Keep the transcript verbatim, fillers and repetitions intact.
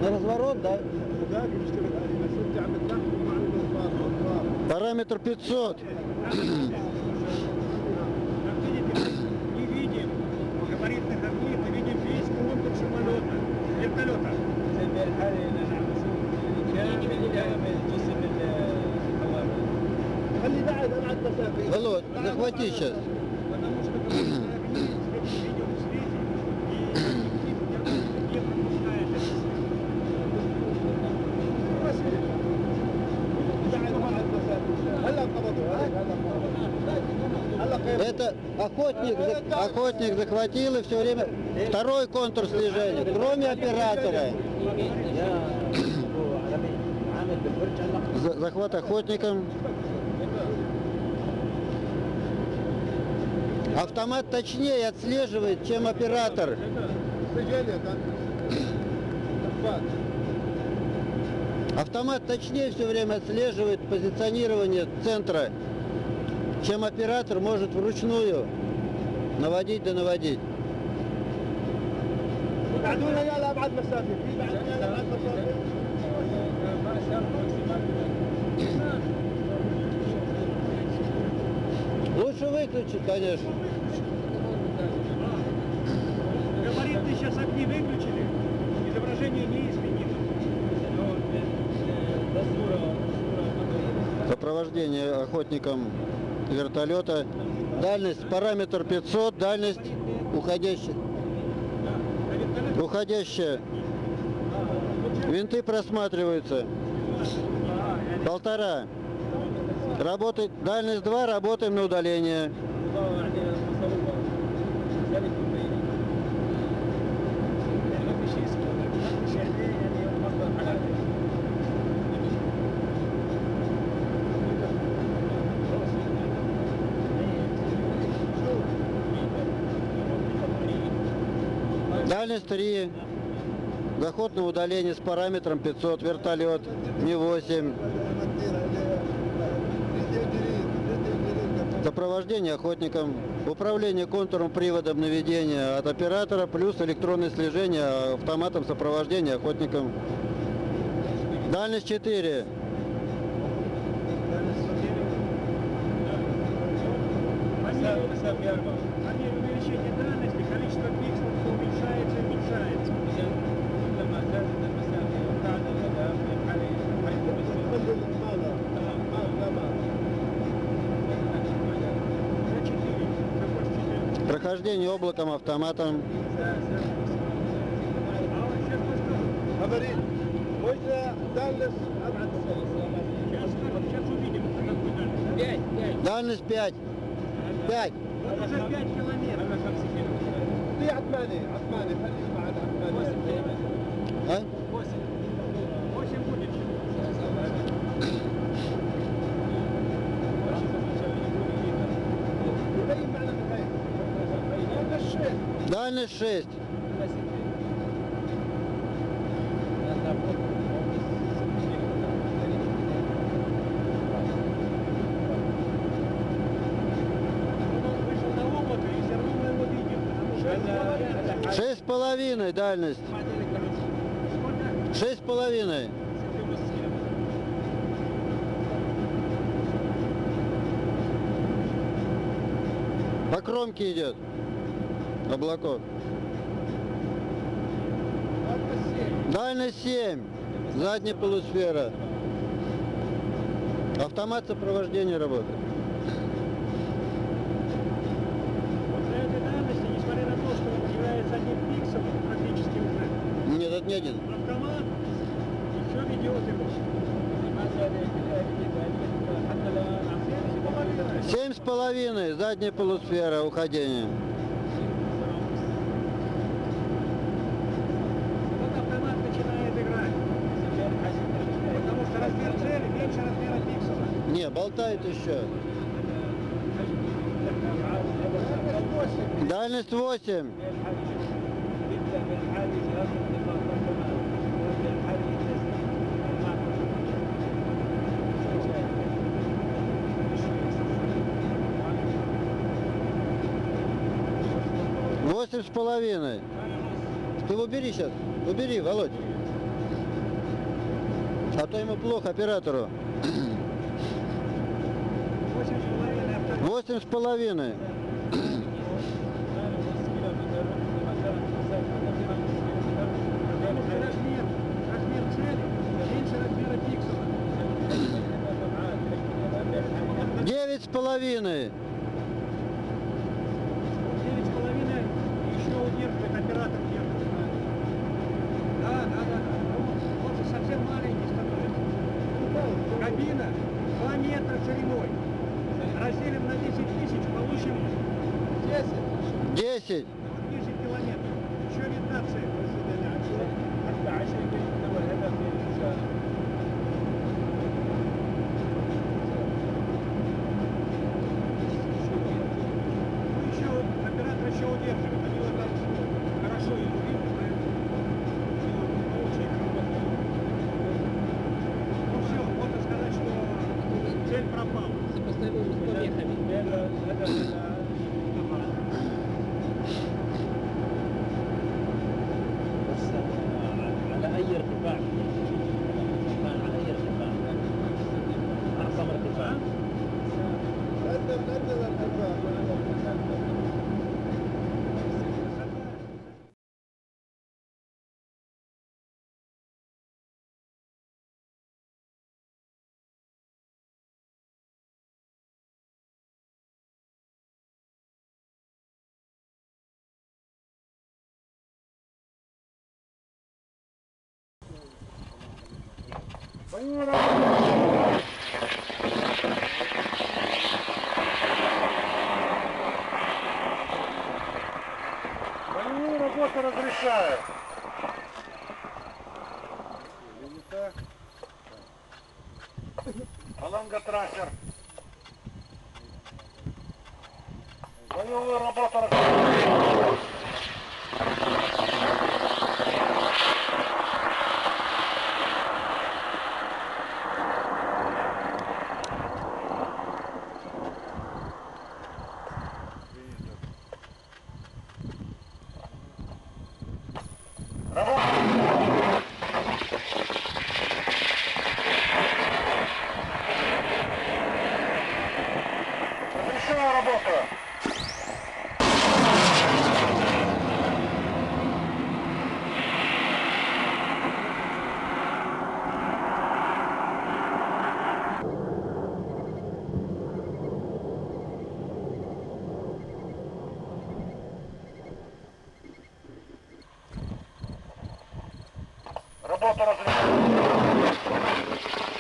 На разворот, да? Параметр пятьсот. Не видим габаритных огней, мы видим весь контур самолета, вертолета. Володь, захвати сейчас. Потому что габаритные огни в видео свете и не пропускает это. Это охотник, охотник захватил и все время второй контур слежения, кроме оператора. Захват охотником. Автомат точнее отслеживает, чем оператор. Автомат точнее все время отслеживает позиционирование центра, чем оператор может вручную наводить да наводить. Лучше выключить, конечно. Габаритные сейчас огни выключили, изображение не изменилось. Сопровождение охотником вертолета. Дальность параметр пятьсот, дальность уходящая. Уходящая. Винты просматриваются. Полтора. Работает. Дальность два, работаем на удаление. Дальность три. Заход на удаление с параметром пятьсот. Вертолет. Ми восемь. Сопровождение охотником. Управление контуром приводом наведения от оператора плюс электронное слежение автоматом сопровождения охотником. Дальность четыре. По мере увеличения дальности количество пикселов уменьшается и уменьшается. Прохождение облаком автоматом. Дальность пять. пять. Вот уже пять километров. А? восемь будет. Дальность шесть. Шесть с половиной дальность. Шесть с половиной. По кромке идет. Облаков. Дальность семь. Задняя полусфера. Автомат сопровождения работает. Несмотря на то, что он является одним пикселом, практически уже. Нет, это не один. Автомат еще ведет его. Семь с половиной. Задняя полусфера уходения. Вот автомат начинает играть. Потому что размер цели меньше размера пиксела. Не, болтает еще. Дальность восемь. Восемь с половиной. Ты убери сейчас. Убери, Володь. А то ему плохо, оператору. Восемь с половиной автомат. Восемь с половиной. Размер, размер цели меньше размера пикселя. Девять с половиной. Девять с половиной еще удерживает, оператор держит. Да, да, да. Он же совсем маленький становится. Кабина два метра шириной. Разделим на десять тысяч, получим Десять. десять километров. Еще видна цель. Ну, еще оператор еще удерживает. Они вот там хорошо его видят, поэтому очень круто. Ну все, можно сказать, что цель пропала. Сопоставимы с помехами. على أي ارتفاع؟ على أي ارتفاع؟ أعظم ارتفاع؟ Боевую работу разрешаю. Аланга трассер. Боевую работу разрешаю. Разрешаю работу. Работу разрешаю.